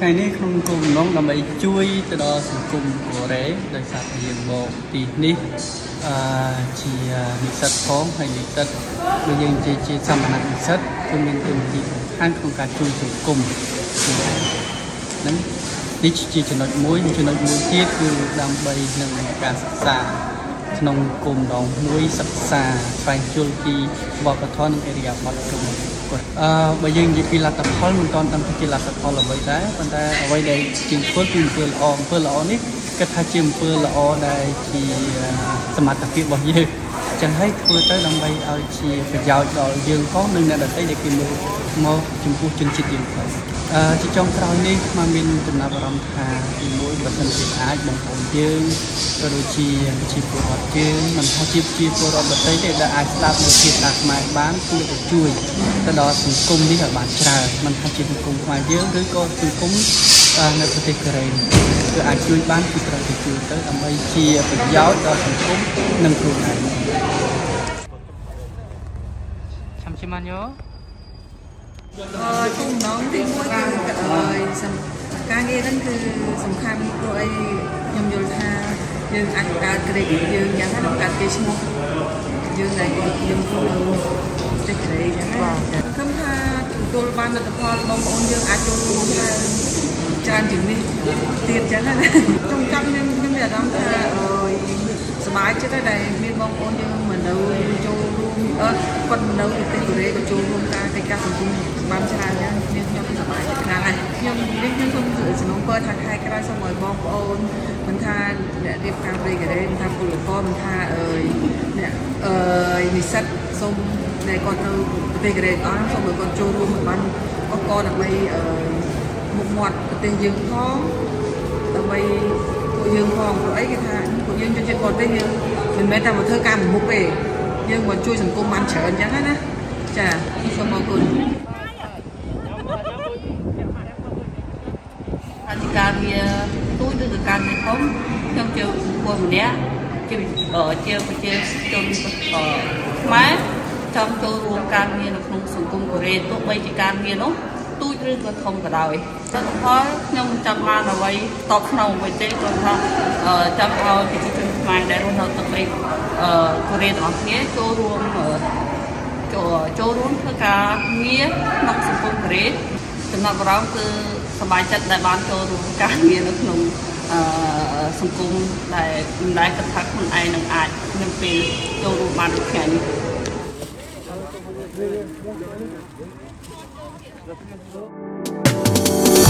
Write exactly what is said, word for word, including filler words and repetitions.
ថ្ងៃនេះក្នុងគោលបំណងដើម្បីជួយទៅដល់សង្គមកូរ៉េដោយសារតែយើងមកទីនេះអឺជានិស្សិតផងហើយនិស្សិតដូចយើងជាជាសមណៈនិស្សិតគឺមានតួនាទីសំខាន់ក្នុងការជួយសង្គមហ្នឹងនេះជាចំណុចមួយចំណុចមួយទៀតគឺដើម្បីនឹងការសិក្សាក្នុងគោលបំណងមួយសិក្សាស្វែងយល់ពីវប្បធម៌និងអរិយាប័ត្ររបស់គាត់អឺបើយើងនិយាយពីលទ្ធផលមិនទាន់ដឹងថាជាលទ្ធផលអ្វីដែរប៉ុន្តែអ្វីដែលជាងធ្វើគឺអំពើល្អអំពើល្អនេះគាត់ថាជាអំពើល្អដែលជាសមត្ថភាពរបស់យើងចឹងហើយធ្វើទៅដើម្បីឲ្យជាប្រយោជន៍ដល់យើងផងនិងអ្នកដទៃដែលគេមើលមកចំពោះជនជាតិយើងផងអឺជាចុងក្រោយនេះមកមានចំណាប់អារម្មណ៍ថាទីមួយបើសិនជាអាចបងប្អូនយើងក៏ដូចជាជាពលរដ្ឋយើងមិនថាជាជាពលរដ្ឋដទៃទេដែលអាចស្ដាប់នៅភាសាខ្មែរបានគួរតែជួយទៅដល់សង្គមនេះឲ្យបានច្រើនមិនថាជាសង្គមខ្មែរយើងឬក៏សង្គមនៅប្រទេសកូរ៉េគឺអាចជួយបានគឺត្រូវតែជួយទៅដើម្បីជាប្រយោជន៍ដល់សង្គមនិងខ្លួនឯងចាំជាម៉ាញ៉ូអឺគោលបំណងទីមួយគឺការងារហ្នឹងគឺសំខាន់ព្រោះអីខ្ញុំយល់ថាយើងអាចបង្កើតក្រិចយើងយ៉ាងណាបង្កើតគេឈ្មោះយើងដែលយើងធ្វើនៅទីក្រិចយ៉ាងណាខ្ញុំថាទទួលបានលទ្ធផលបងប្អូនយើងអាចចូលរួមច្រើនច្រើនជាងនេះទៀតចឹងណាខ្ញុំចង់ខ្ញុំខ្ញុំមានអារម្មណ៍ថាអើយសប្បាយចិត្តដែរមានបងប្អូនយើងមកនៅចូលរួមអឺគាត់នៅប្រទេសកូរ៉េក៏ចូលរួមការកិច្ចការសង្គមបានច្រើនយ៉ាងខ្ញុំខ្ញុំសប្បាយចិត្តខ្លាំងហើយខ្ញុំនេះខ្ញុំសូមសំណូមពរថាខែក្រោយសូមឲ្យបងប្អូនមិនថាអ្នករៀបការប្រទេសកូរ៉េមិនថាពលករមិនថាអើយអ្នកអើយនិស្សិតសូមដែលគាត់ទៅប្រទេសកូរ៉េអស់សូមឲ្យគាត់ចូលរួមបានអកកដើម្បីអឺមុខមាត់ប្រទេសយើងផងដើម្បីពួកយើងផងព្រោះអីគេថាពួកយើងជនជាតិបរទេសយើងមិនមែនតែមកធ្វើការមុខទេយើងមកជួយសង្គមបានច្រើនអញ្ចឹងណាចាសូមអរគុណអធិការងារទូចឬក៏ការងារធំខ្ញុំជាពលម្នាក់ជាជាប្រជាជនខ្មែរចង់ចូលរួមការងារនៅក្នុងសង្គមកូរ៉េទោះបីជាការងារនោះទូចឬក៏ធំក៏ដោយលទ្ធផលខ្ញុំចង់បានអ្វីតបស្នងអ្វីទេគាត់ថាចង់ឲ្យប្រជាជនខ្មែរដែលរស់នៅទឹកដីកូរ៉េទាំងអស់គ្នាចូលរួមចូលចូលរួមធ្វើការងារក្នុងសង្គមកូរ៉េចំណាប់អារម្មណ៍គឺសប្បាយចិត្តដែលបានចូលរួមការងារនៅក្នុងសង្គមដែលមិនដែលគិតថាខ្លួនឯងនឹងអាចនឹងពេលចូលរួមបានដូចថ្ងៃនេះ Thank you.